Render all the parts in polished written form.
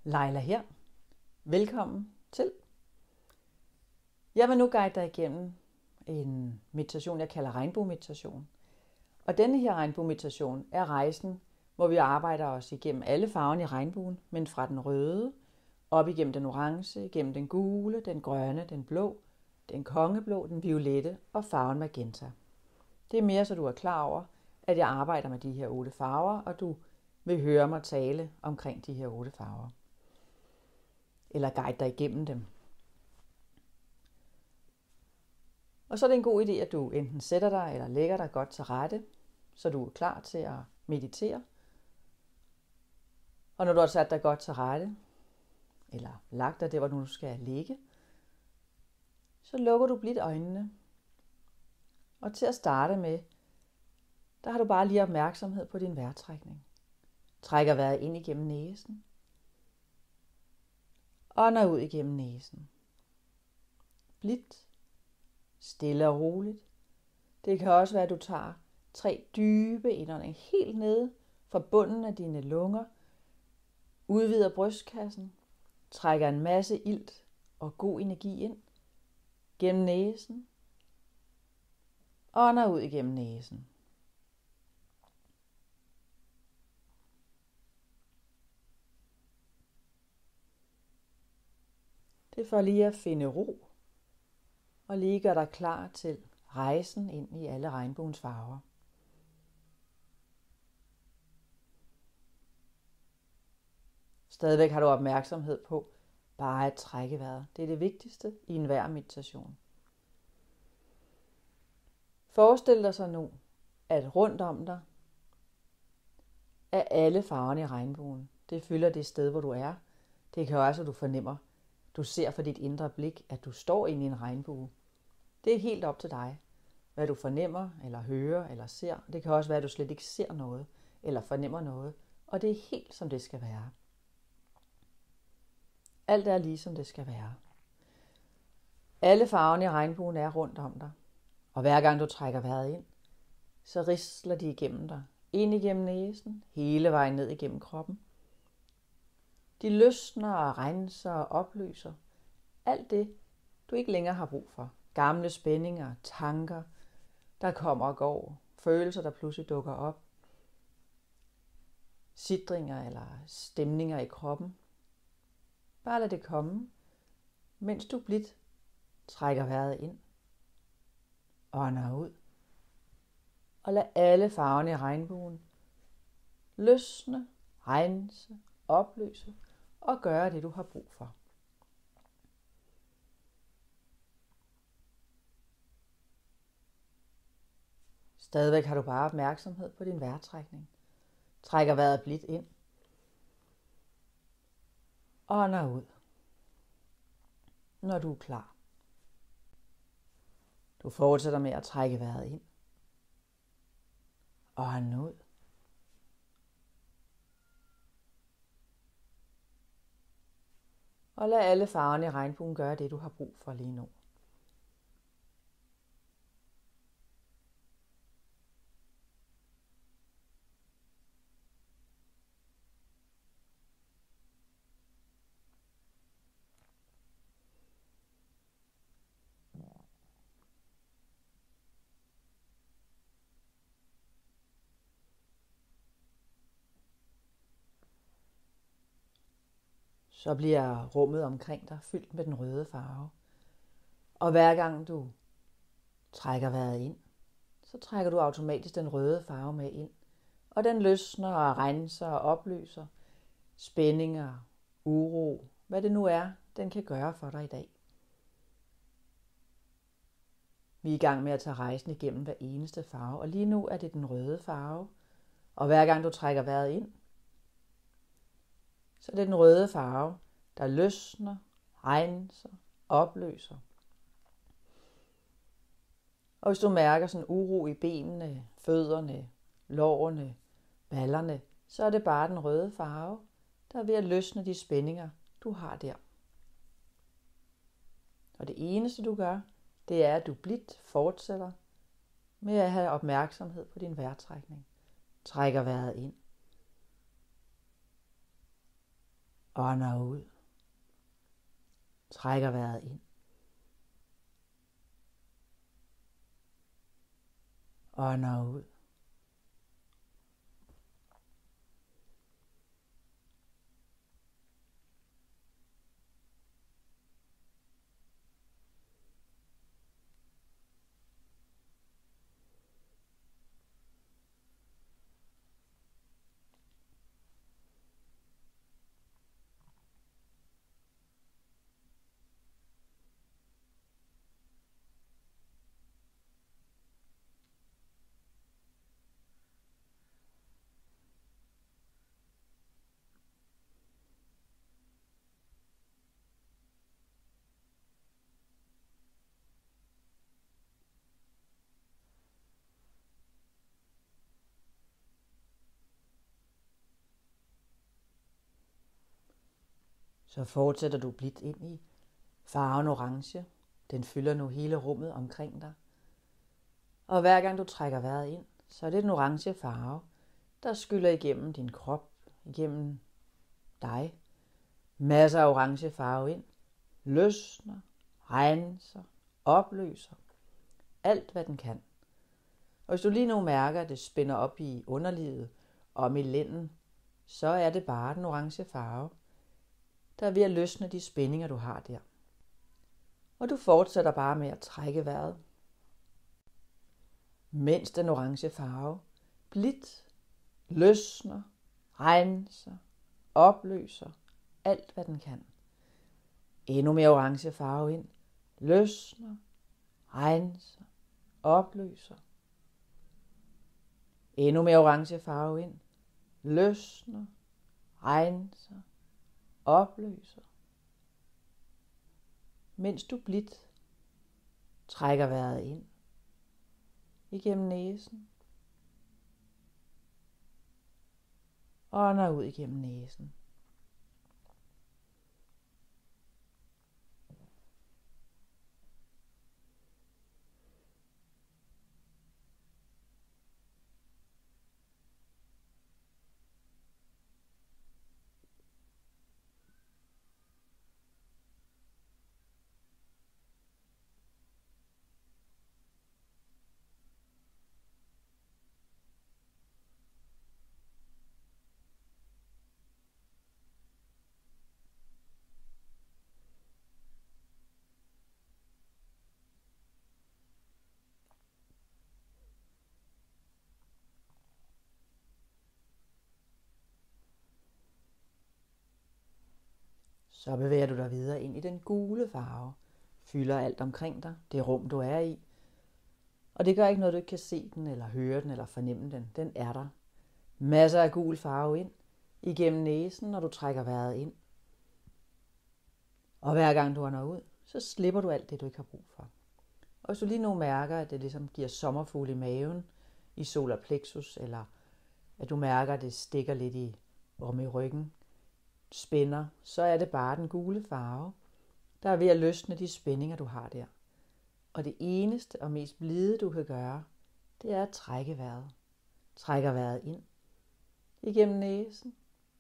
Laila her. Velkommen til. Jeg vil nu guide dig igennem en meditation, jeg kalder regnbuemeditation. Og denne her regnbuemeditation er rejsen, hvor vi arbejder os igennem alle farverne i regnbuen, men fra den røde, op igennem den orange, igennem den gule, den grønne, den blå, den kongeblå, den violette og farven magenta. Det er mere, så du er klar over, at jeg arbejder med de her 8 farver, og du vil høre mig tale omkring de her 8 farver. Eller guide dig igennem dem. Og så er det en god idé, at du enten sætter dig eller lægger dig godt til rette, så du er klar til at meditere. Og når du har sat dig godt til rette, eller lagt dig der, hvor du skal ligge, så lukker du blidt øjnene. Og til at starte med, der har du bare lige opmærksomhed på din vejrtrækning. Trækker vejret ind igennem næsen. Ånder ud igennem næsen. Blidt, stille og roligt. Det kan også være, at du tager 3 dybe indåndinger helt nede fra bunden af dine lunger. Udvider brystkassen. Trækker en masse ilt og god energi ind. Gennem næsen. Ånder ud igennem næsen. Det er for lige at finde ro, og lige gøre dig klar til rejsen ind i alle regnbuens farver. Stadigvæk har du opmærksomhed på bare at trække vejret. Det er det vigtigste i enhver meditation. Forestil dig så nu, at rundt om dig er alle farverne i regnbuen. Det fylder det sted, hvor du er. Det kan også, at du fornemmer, du ser for dit indre blik, at du står inde i en regnbue. Det er helt op til dig, hvad du fornemmer, eller hører, eller ser. Det kan også være, at du slet ikke ser noget, eller fornemmer noget. Og det er helt, som det skal være. Alt er lige, som det skal være. Alle farverne i regnbuen er rundt om dig. Og hver gang du trækker vejret ind, så risler de igennem dig. Ind igennem næsen, hele vejen ned igennem kroppen. De løsner og renser og opløser. Alt det, du ikke længere har brug for. Gamle spændinger, tanker, der kommer og går. Følelser, der pludselig dukker op. Sidringer eller stemninger i kroppen. Bare lad det komme, mens du blidt trækker vejret ind. Ånder ud. Og lad alle farverne i regnbuen løsne, rense, opløse og gøre det, du har brug for. Stadigvæk har du bare opmærksomhed på din vejrtrækning. Trækker vejret blidt ind. Ånder ud, når du er klar. Du fortsætter med at trække vejret ind. Ånd ud. Og lad alle farverne i regnbuen gøre det, du har brug for lige nu. Så bliver rummet omkring dig fyldt med den røde farve. Og hver gang du trækker vejret ind, så trækker du automatisk den røde farve med ind. Og den løsner og renser og opløser spændinger, uro, hvad det nu er, den kan gøre for dig i dag. Vi er i gang med at tage rejsen igennem hver eneste farve, og lige nu er det den røde farve. Og hver gang du trækker vejret ind, så er det den røde farve, der løsner, renser, opløser. Og hvis du mærker sådan uro i benene, fødderne, lårene, ballerne, så er det bare den røde farve, der er ved at løsne de spændinger, du har der. Og det eneste du gør, det er, at du blidt fortsætter med at have opmærksomhed på din vejrtrækning. Trækker vejret ind. Ånder ud. Trækker vejret ind. Ånder ud. Så fortsætter du blidt ind i farven orange. Den fylder nu hele rummet omkring dig. Og hver gang du trækker vejret ind, så er det den orange farve, der skyller igennem din krop, igennem dig. Masser af orange farve ind. Løsner, renser, opløser. Alt hvad den kan. Og hvis du lige nu mærker, at det spænder op i underlivet og om i lænden, så er det bare den orange farve, der er ved at løsne de spændinger, du har der. Og du fortsætter bare med at trække vejret, mens den orange farve blidt løsner, renser, opløser alt, hvad den kan. Endnu mere orange farve ind, løsner, renser, opløser. Endnu mere orange farve ind, løsner, renser, opløser. Mens du blidt trækker vejret ind igennem næsen, ånder ud igennem næsen. Så bevæger du dig videre ind i den gule farve, fylder alt omkring dig, det rum du er i. Og det gør ikke noget, du ikke kan se den, eller høre den, eller fornemme den. Den er der. Masser af gul farve ind, igennem næsen, når du trækker vejret ind. Og hver gang du ånder ud, så slipper du alt det, du ikke har brug for. Og hvis du lige nu mærker, at det ligesom giver sommerfugle i maven, i solar plexus, eller at du mærker, at det stikker lidt i ryggen, spænder, så er det bare den gule farve, der er ved at løsne de spændinger, du har der. Og det eneste og mest blide, du kan gøre, det er at trække vejret. Trækker vejret ind igennem næsen.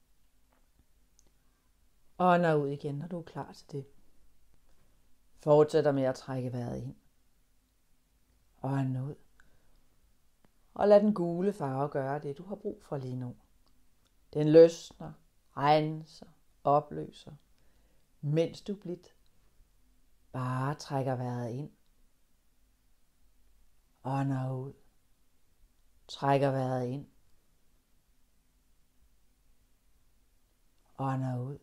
Ånder ud igen, når du er klar til det. Fortsætter med at trække vejret ind. Ånd ud. Og lad den gule farve gøre det, du har brug for lige nu. Den løsner, renser, opløser, mens du blidt bare trækker vejret ind. Ånder ud. Trækker vejret ind. Ånder ud.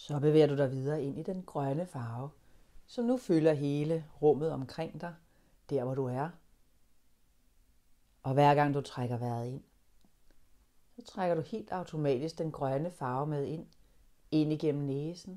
Så bevæger du dig videre ind i den grønne farve, som nu fylder hele rummet omkring dig, der hvor du er. Og hver gang du trækker vejret ind, så trækker du helt automatisk den grønne farve med ind igennem næsen.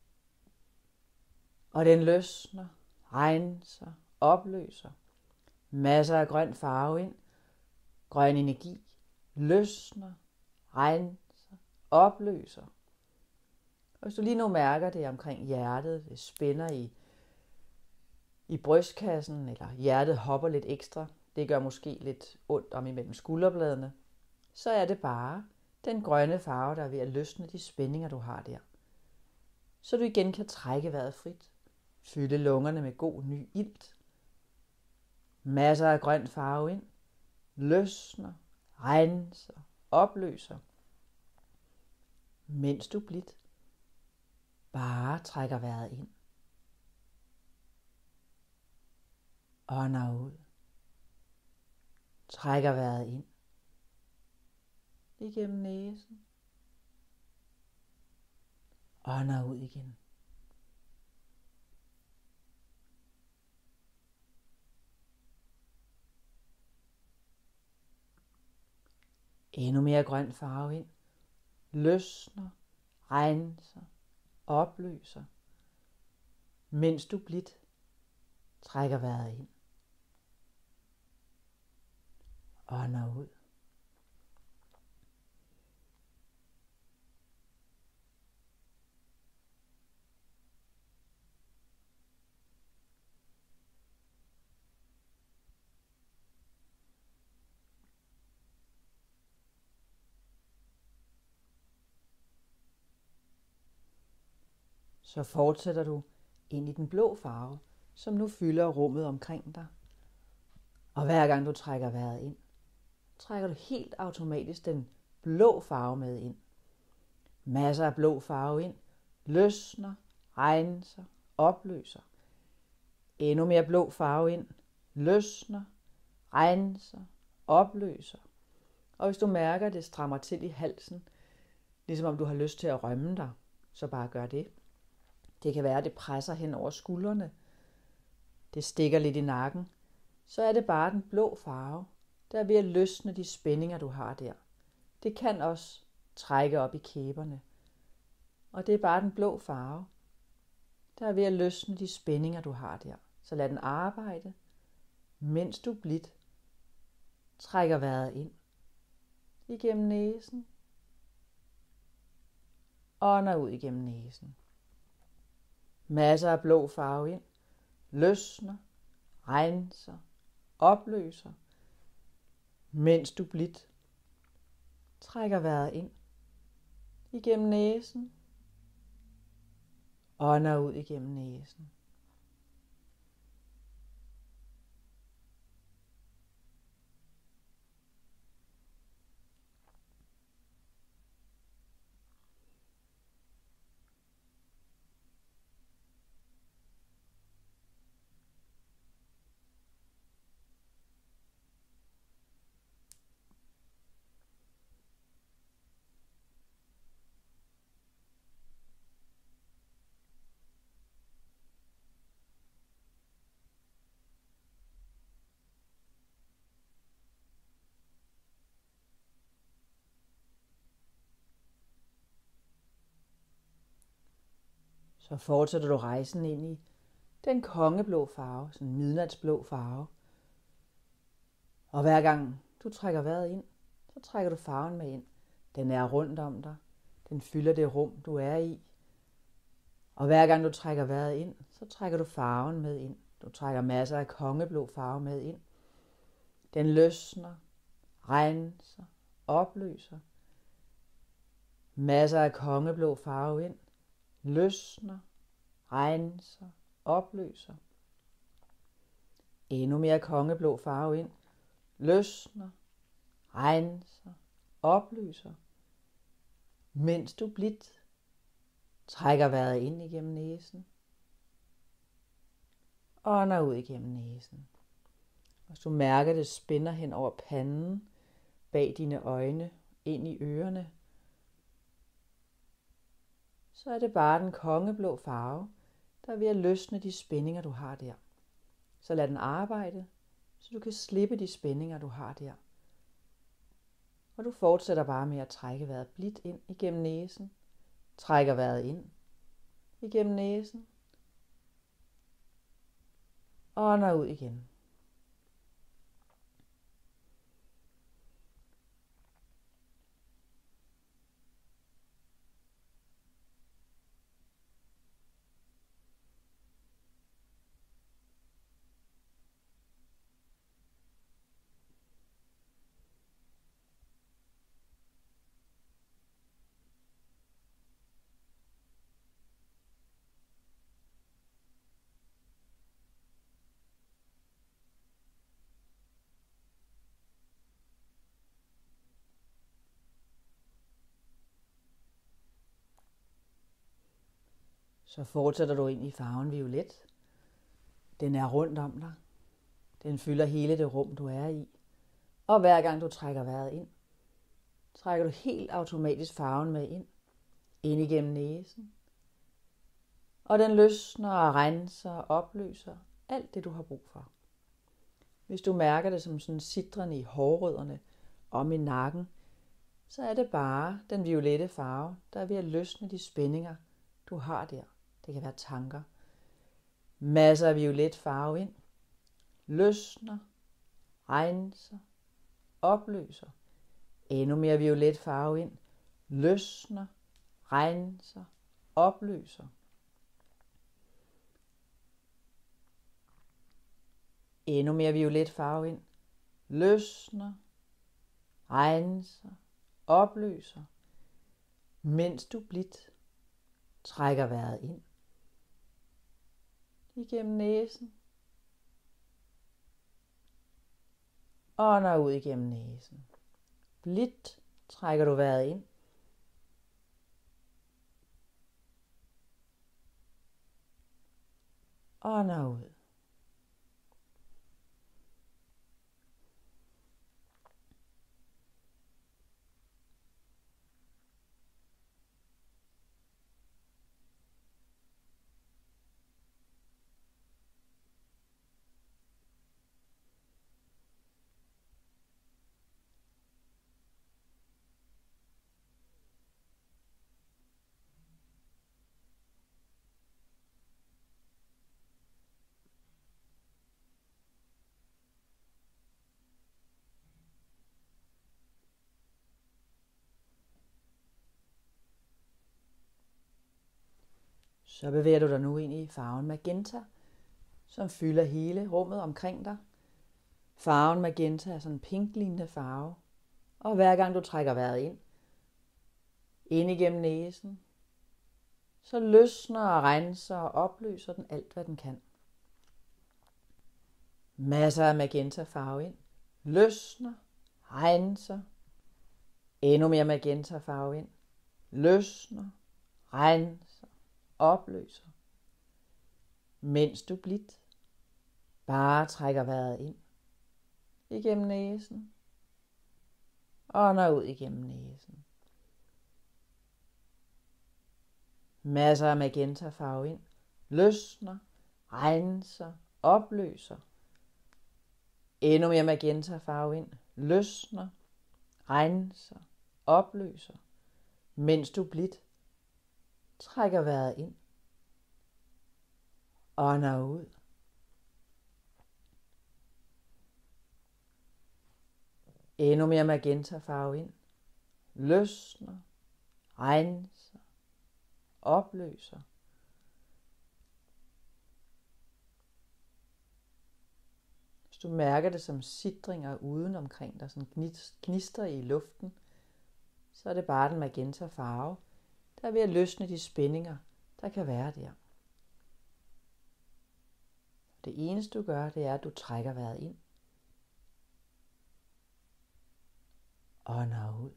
Og den løsner, renser, opløser. Masser af grøn farve ind, grøn energi, løsner, renser, opløser. Og hvis du lige nu mærker det omkring hjertet, det spænder i brystkassen, eller hjertet hopper lidt ekstra, det gør måske lidt ondt om imellem skulderbladene, så er det bare den grønne farve, der er ved at løsne de spændinger, du har der. Så du igen kan trække vejret frit, fylde lungerne med god ny ilt. Masser af grøn farve ind, løsner, renser, opløser. Mens du blidt bare trækker vejret ind. Ånder ud. Trækker vejret ind. Igennem næsen. Ånder ud igen. Endnu mere grøn farve ind. Løsner, renser, opløser. Mens du blidt trækker vejret ind. Ånder ud. Så fortsætter du ind i den blå farve, som nu fylder rummet omkring dig. Og hver gang du trækker vejret ind, trækker du helt automatisk den blå farve med ind. Masser af blå farve ind, løsner, renser, opløser. Endnu mere blå farve ind, løsner, renser, opløser. Og hvis du mærker, at det strammer til i halsen, ligesom om du har lyst til at rømme dig, så bare gør det. Det kan være, at det presser hen over skuldrene. Det stikker lidt i nakken. Så er det bare den blå farve, der er ved at løsne de spændinger, du har der. Det kan også trække op i kæberne. Og det er bare den blå farve, der er ved at løsne de spændinger, du har der. Så lad den arbejde, mens du blidt trækker vejret ind. Igennem næsen. Ånder ud igennem næsen. Masser af blå farve ind. Løsner, renser, opløser. Mens du blidt trækker vejret ind. Igennem næsen. Ånder ud igennem næsen. Så fortsætter du rejsen ind i den kongeblå farve, sådan en midnatsblå farve. Og hver gang du trækker vejret ind, så trækker du farven med ind. Den er rundt om dig. Den fylder det rum, du er i. Og hver gang du trækker vejret ind, så trækker du farven med ind. Du trækker masser af kongeblå farve med ind. Den løsner, renser, opløser. Masser af kongeblå farve ind. Løsner, renser, opløser. Endnu mere kongeblå farve ind. Løsner, renser, opløser. Mens du blidt trækker vejret ind igennem næsen. Ånder ud igennem næsen. Hvis du mærker, det spænder hen over panden, bag dine øjne, ind i ørerne, så er det bare den kongeblå farve, der er ved at løsne de spændinger, du har der. Så lad den arbejde, så du kan slippe de spændinger, du har der. Og du fortsætter bare med at trække vejret blidt ind igennem næsen. Trækker vejret ind igennem næsen. Ånder ud igen. Så fortsætter du ind i farven violet. Den er rundt om dig. Den fylder hele det rum, du er i. Og hver gang du trækker vejret ind, trækker du helt automatisk farven med ind. Ind igennem næsen. Og den løsner og renser og opløser alt det, du har brug for. Hvis du mærker det som sådan sitrende i hårrødderne om i nakken, så er det bare den violette farve, der er ved at løsne de spændinger, du har der. Det kan være tanker. Masser af violet farve ind. Løsner, renser, opløser. Endnu mere violet farve ind. Løsner, renser, opløser. Endnu mere violet farve ind. Løsner, renser, opløser. Mens du blidt trækker vejret ind igennem næsen. Ånder ud igennem næsen. Blidt trækker du vejret ind. Ånder ud. Så bevæger du dig nu ind i farven magenta, som fylder hele rummet omkring dig. Farven magenta er sådan en pinklignende farve, og hver gang du trækker vejret ind igennem næsen, så løsner og renser og opløser den alt, hvad den kan. Masser af magenta farve ind, løsner, renser, endnu mere magenta farve ind, løsner, renser, opløser. Mens du blidt bare trækker vejret ind igennem næsen, ånder ud igennem næsen. Masser af magenta farve ind, løsner, renser, opløser. Endnu mere magenta farve ind, løsner, renser, opløser. Mens du blidt trækker vejret ind, ånder ud. Endnu mere magenta farve ind, løsner, renser, opløser. Hvis du mærker det som sidringer uden omkring dig, sådan gnister i luften, så er det bare den magenta farve, der er ved at løsne de spændinger, der kan være der. Det eneste du gør, det er, at du trækker vejret ind. Ånder ud.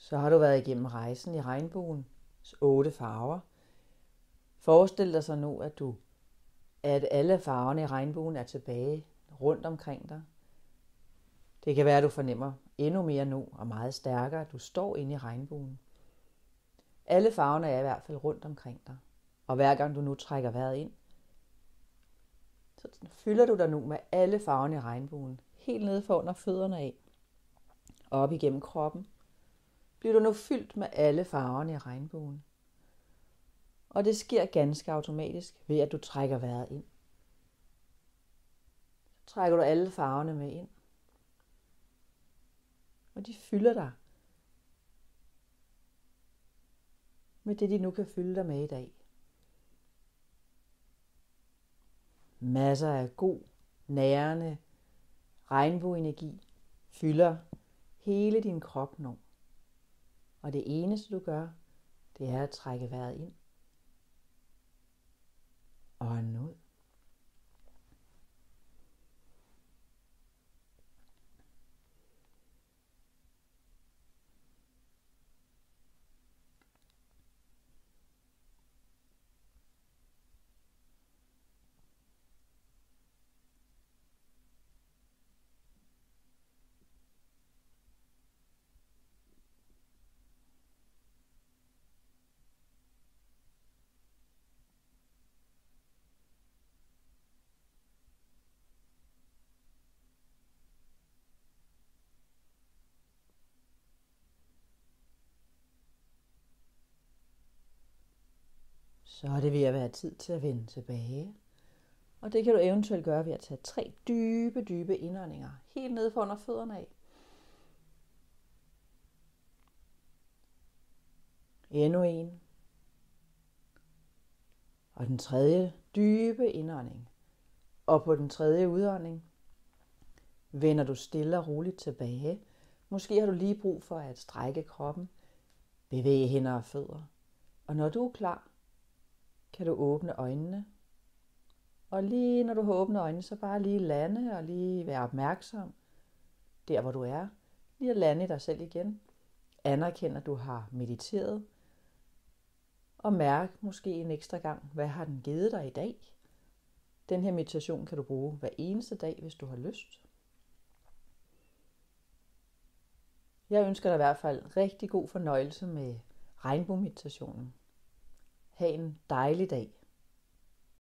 Så har du været igennem rejsen i regnbuens 8 farver. Forestil dig så nu, at alle farverne i regnbuen er tilbage rundt omkring dig. Det kan være, at du fornemmer endnu mere nu og meget stærkere, at du står inde i regnbuen. Alle farverne er i hvert fald rundt omkring dig. Og hver gang du nu trækker vejret ind, så fylder du dig nu med alle farverne i regnbuen. Helt nede for under fødderne af. Og op igennem kroppen. Bliver du nu fyldt med alle farverne i regnbuen. Og det sker ganske automatisk ved, at du trækker vejret ind. Så trækker du alle farverne med ind. Og de fylder dig med det, de nu kan fylde dig med i dag. Masser af god, nærende regnbueenergi fylder hele din krop nu. Og det eneste du gør, det er at trække vejret ind og ånde ud. Så er det ved at være tid til at vende tilbage. Og det kan du eventuelt gøre ved at tage 3 dybe indåndinger helt ned for under fødderne af. Endnu en. Og den tredje dybe indånding. Og på den tredje udånding vender du stille og roligt tilbage. Måske har du lige brug for at strække kroppen, bevæge hænder og fødder. Og når du er klar, kan du åbne øjnene. Og lige når du har åbnet øjnene, så bare lige lande og lige være opmærksom der, hvor du er. Lige at lande i dig selv igen. Anerkend, at du har mediteret. Og mærk måske en ekstra gang, hvad har den givet dig i dag? Den her meditation kan du bruge hver eneste dag, hvis du har lyst. Jeg ønsker dig i hvert fald rigtig god fornøjelse med regnbuemeditationen. Ha' en dejlig dag.